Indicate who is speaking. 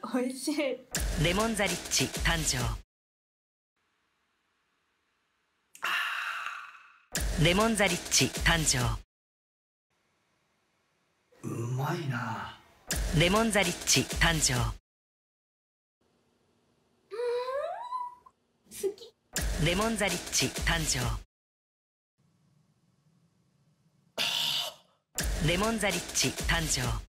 Speaker 1: 美味しい。
Speaker 2: レモンザリッチ誕生。レモンザリッチ誕生。
Speaker 3: うまいな。
Speaker 2: レモンザリッチ誕生。
Speaker 1: 好き。
Speaker 2: レモンザリッチ誕生。レモンザリッチ誕生。